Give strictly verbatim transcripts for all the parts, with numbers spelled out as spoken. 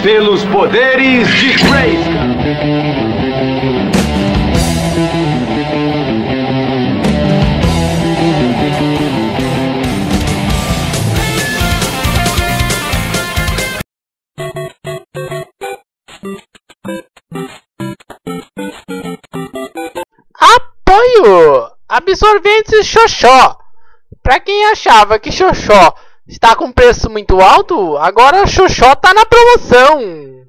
Pelos poderes de Grayskull. Apoio absorventes Xoxó. Pra quem achava que Xoxó está com preço muito alto, agora Xoxó tá na promoção.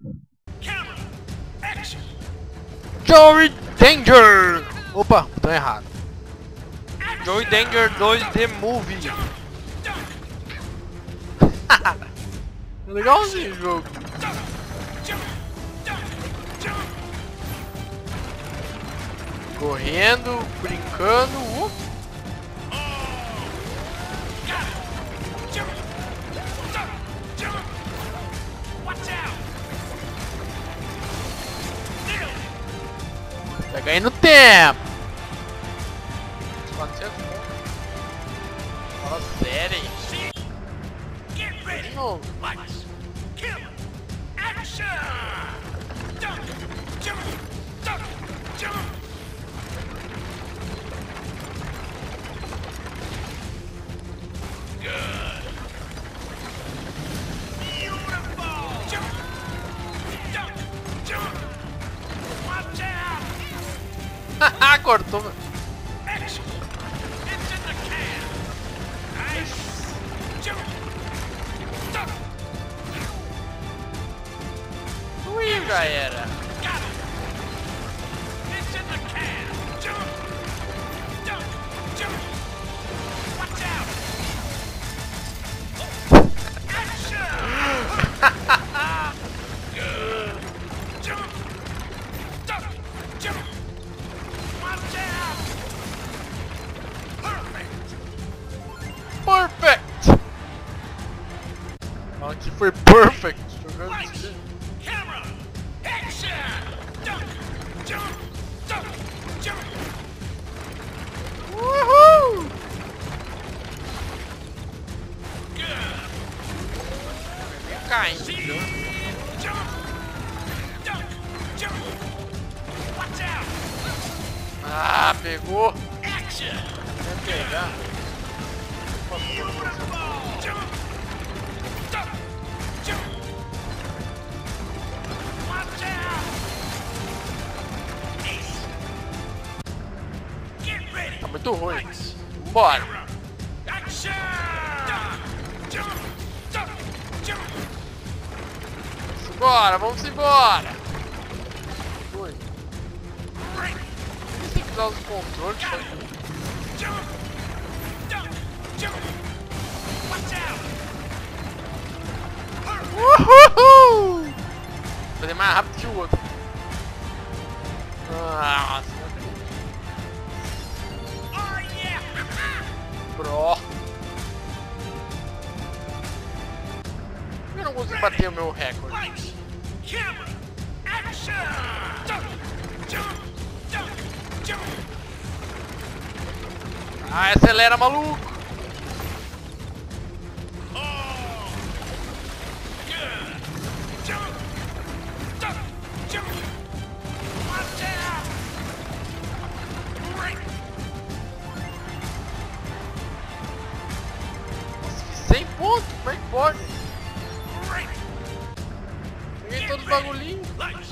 Joey Danger. Opa, tô errado. Joey Danger dois The Movie. Legalzinho o jogo. Correndo, brincando. Uh. Tá ganhando tempo. quatrocentos pontos. Fala sério. De novo. Haha, cortou. Ui, já era. Perfect! Aqui foi perfect! Jogando assim. Uhul! Caindo. Ah, pegou! Vai pegar. Tá muito ruim. Bora. Bora, vamos embora. Oi. Tem que usar os controles. Uhul! Vou fazer mais rápido que o outro. Nossa. Pro. Eu não consigo bater o meu recorde. Ah, acelera, maluco! cem pontos? Como é que pode? Peguei todos os bagulhinhos.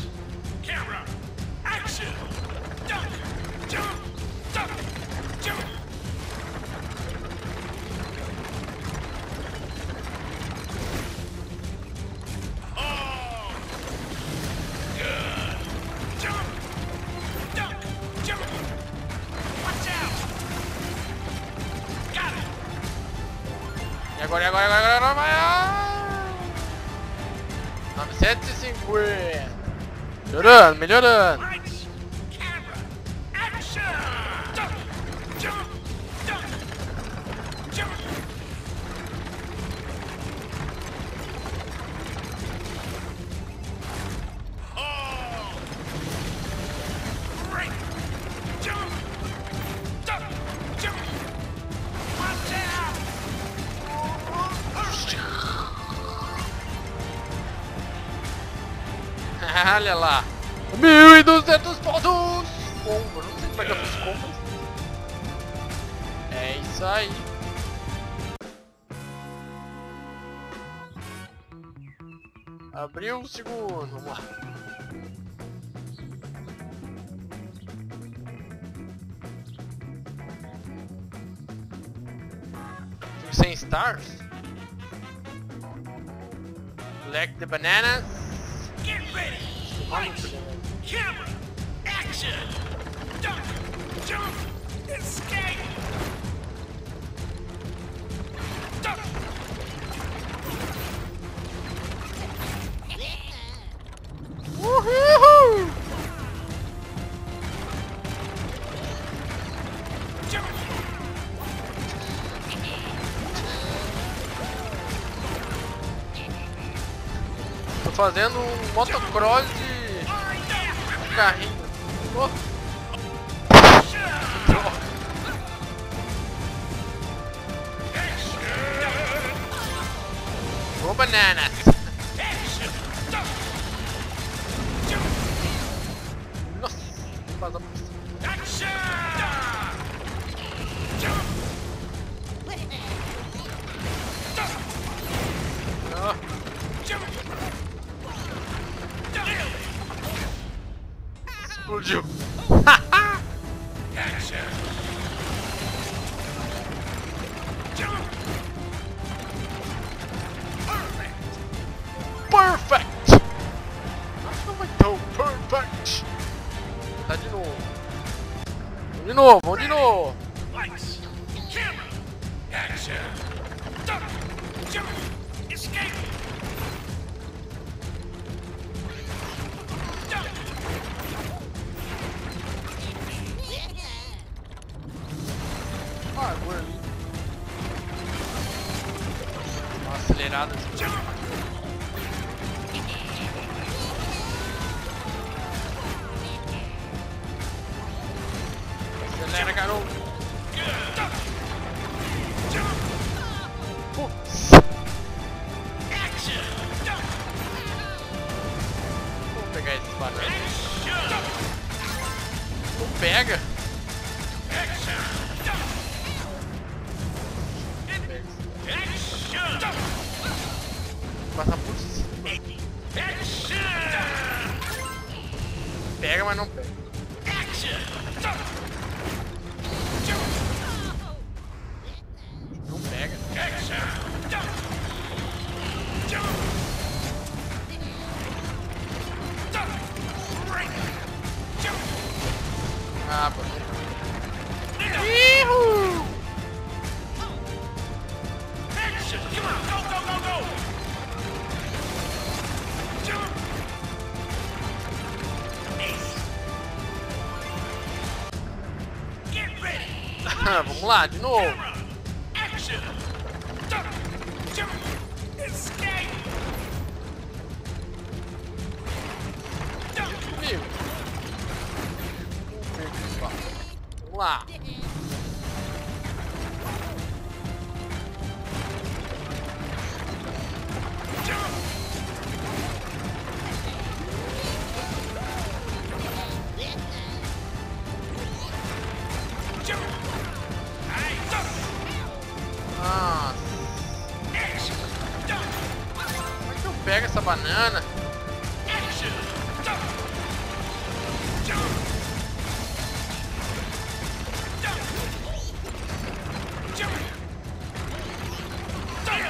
E agora, e agora, e agora, agora, vai! novecentos e cinquenta. Melhorando, melhorando. Olha lá. mil e duzentos pontos. Combo, não sei como é que eu fiz combo. É isso aí. Abriu o segundo. Vamos lá. cem stars. Select the bananas. Get ready! Lights! Camera! Action! Duck! Jump! Escape! Duck! Uhul! Jump! Tô fazendo um motocross de carrinho. Oh. Droga. Oh, bananas. Nossa, faz a ah. Explodiu. Perfect! Não vai tão perfect. Tá de novo. Vamos de novo, vamos de novo. Lights! Camera! Action! Duck! Jump! Escape! Duck! Ah, agora ali. Uma acelerada. Jump! Acelera, garoto. Duck! Jump! Putz. Action! Duck! Vou pegar esse banana. Action! Não pega. Action! Duck! Action! Duck! Passa por cima. Action! Pega, mas não pega. Action! Duck! Jump! Não pega. Action! Duck! Jump! Duck! Break! Jump! Ah, pô. Ihoo! Action! Come on! Go, go, go, go! Jump! Ace! Get ready! Vamos lá, de novo. Camera! Action! Duck! Jump! Escape! Duck! Comigo. Vamos lá. Jump! Jump! Hey, duck! Nossa. Action! Duck! Como é que eu pego essa banana? Action! Duck! Jump! Duck! Jump! Duck!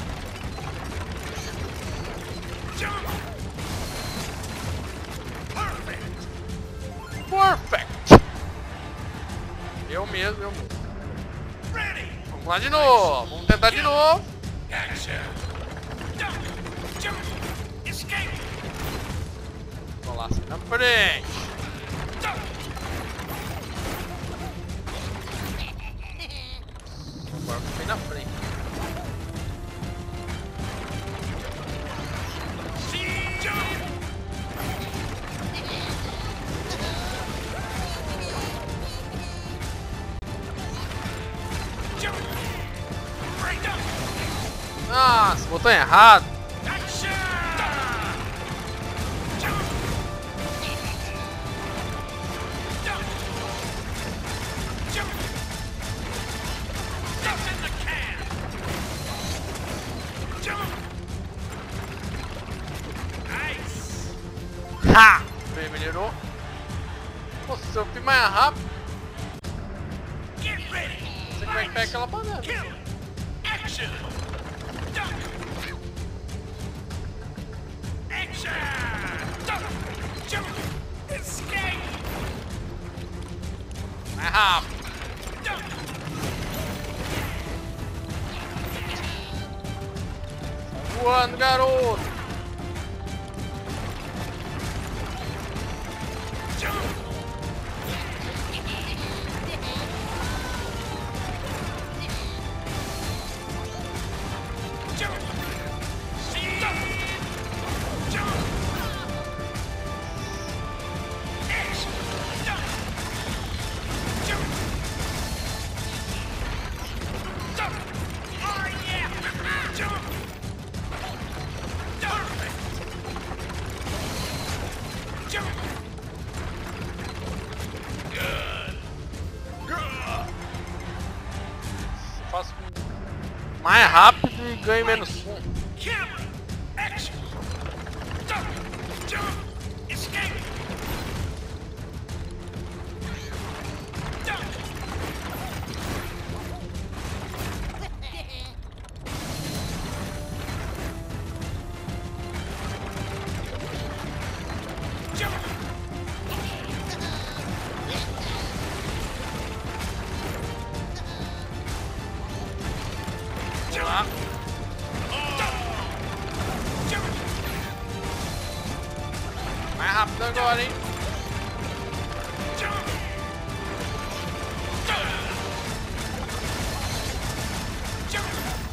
Jump! Perfect! Perfect! Eu mesmo, eu mesmo. Ready! Vamos lá de novo. Vamos tentar de novo. Action! Duck! Jump! Escape! Vamos lá, sai na frente. Duck! Agora eu fiquei na frente. Jump! Jump! Break up! Nossa, botão errado. Action! Jump! Ha! Bem, melhorou. Nossa, eu fui mais rápido. Get ready. Você vai pegar aquela banana. Kill. Action. Duck. Action. Duck. Jump. Escape. Mais rápido. Duck. Voando, garoto. Jump. Jump. See. Jump. Action. Duck. Jump. Duck. Oh yeah. Jump. Perfect. Jump. Good. Good. Faço mais rápido e ganho menos um. Camera. Action. Duck. Jump. Escape. Duck. Jump. Vamos lá. Jump. Mais rápido agora, hein? Jump. Jump.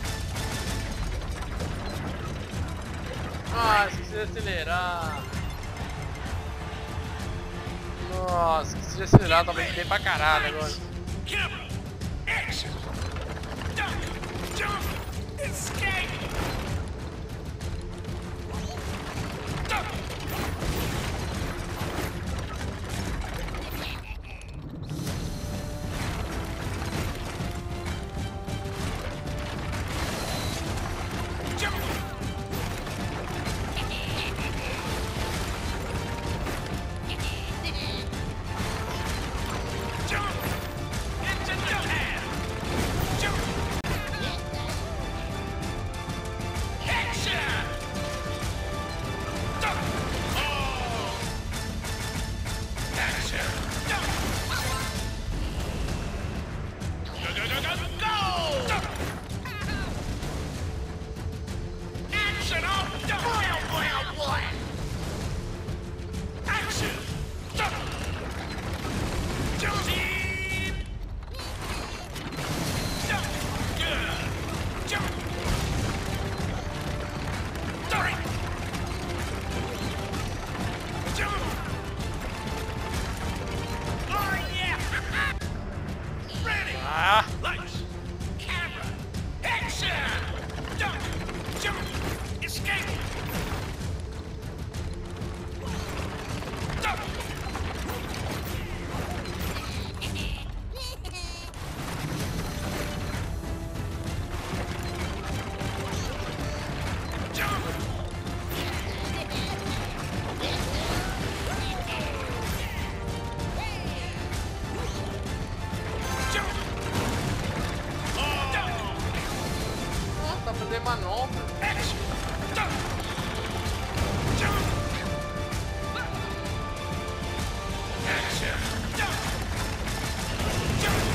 Ah, esqueci de acelerar. Nossa, esqueci de acelerar, também bem pra caralho agora. Camera. Action. Duck. Jump. Escape. Duck. Jump. Jump. Into the air. Jump. Action. Duck. Oh. Action. Duck. Go, go, go, go, go. Duck. Action. Oh, duck. Well, well, well. Action. Duck. Jump. Team. Duck. Good. Jump. Duck. Jump. Oh yeah. Ready. Ah, Lights. Camera. Action. Duck. Jump. Escape. Duck. Jump. Jump. Oh. Duck. nossa, tá fazendo manobra. Action. Duck. Jump. Action. Duck. Jump.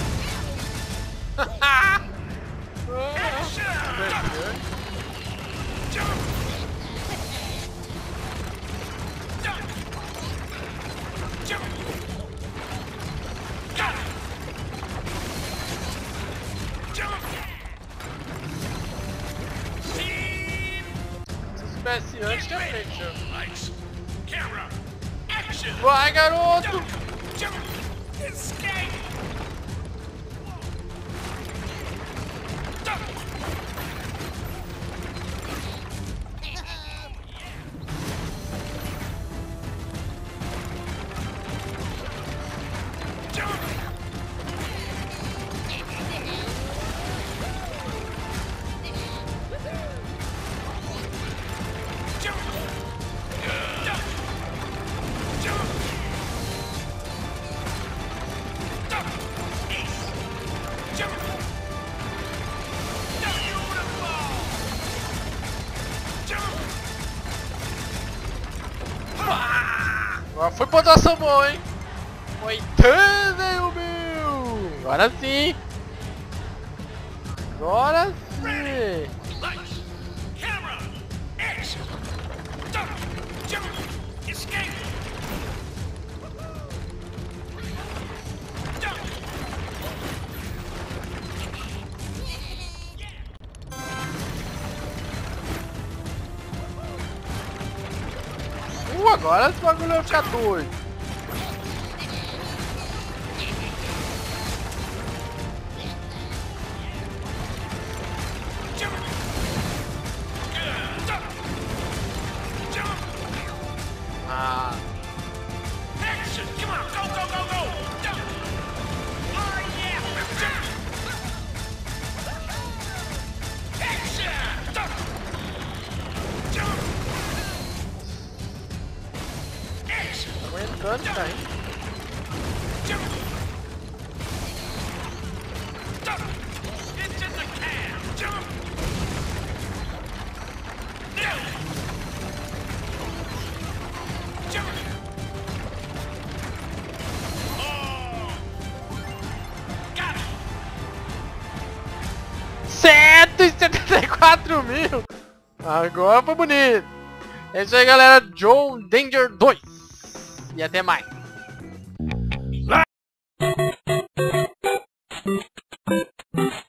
Action. Duck. Jump. Duck. Jump. Got it. Jump. Scene. Se eu soubesse antes, tinha feito já. Lights. Camera. Action. Vai, garoto! Duck. Jump. Escape. Duck. Jump. Jump. Duck. Agora foi pontuação boa, hein? oitenta e um mil. Agora sim. Agora sim. Lights, camera, action. Duck, jump, escape. Duck. Uh, agora esse bagulho vai ficar doido. Jump. Duck. Jump. Ah, Action. Come on, go, go, go, go. Jump. Oh yeah. Jump. Action. Duck. Jump. Action. tá aguentando, tá, hein? Jump. Duck. Into the cab. Jump. Nailed it. Jump. Oh. Got it. cento e setenta e quatro mil. Agora foi bonito. É isso aí, galera. John Danger dois. E até mais. Lá.